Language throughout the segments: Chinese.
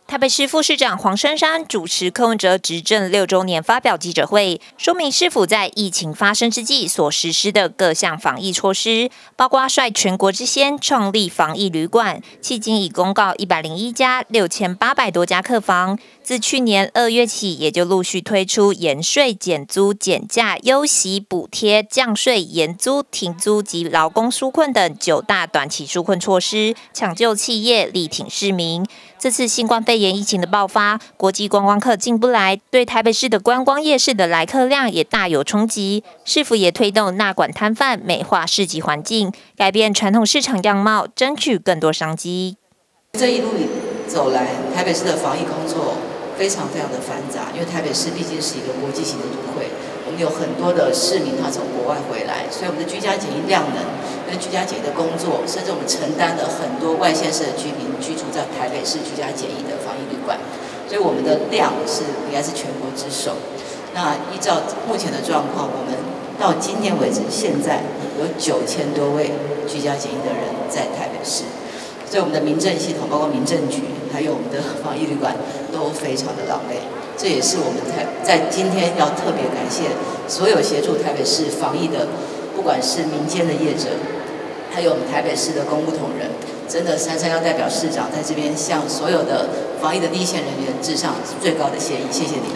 台北市副市长黄珊珊主持柯文哲执政6周年发表记者会，说明市府在疫情发生之际所实施的各项防疫措施，包括率全国之先创立防疫旅馆，迄今已公告101家6800多家客房。自去年2月起，也就陆续推出延税、减租、减价、优息、补贴、降税、延租、停租及劳工纾困等9大短期纾困措施，抢救企业，力挺市民。这次新冠肺炎疫情的爆发，国际观光客进不来，对台北市的观光夜市的来客量也大有冲击。市府也推动纳管摊贩，美化市集环境，改变传统市场样貌，争取更多商机。 这一路走来，台北市的防疫工作非常的繁杂，因为台北市毕竟是一个国际型的都会，我们有很多的市民他从国外回来，所以我们的居家检疫量能跟居家检疫的工作，甚至我们承担了很多外县市的居民居住在台北市居家检疫的防疫旅馆，所以我们的量应该是全国之首。那依照目前的状况，我们到今天为止，现在有9000多位居家检疫的人在台北市。所以我们的民政系统，包括民政局，还有我们的防疫旅馆，都非常的狼狈。这也是我们在今天要特别感谢所有协助台北市防疫的，不管是民间的业者，还有我们台北市的公务同仁，真的珊珊要代表市长在这边向所有的防疫的第一线人员致上最高的谢意，谢谢你们。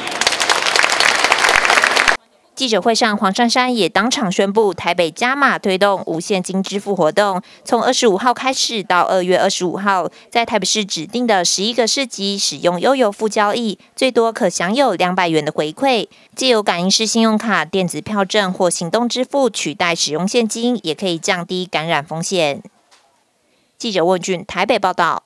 记者会上，黄珊珊也当场宣布，台北加码推动无现金支付活动，从25号开始到2月25号，在台北市指定的11个市集使用悠游付交易，最多可享有200元的回馈。藉由感应式信用卡、电子票证或行动支付取代使用现金，也可以降低感染风险。记者问俊台北报道。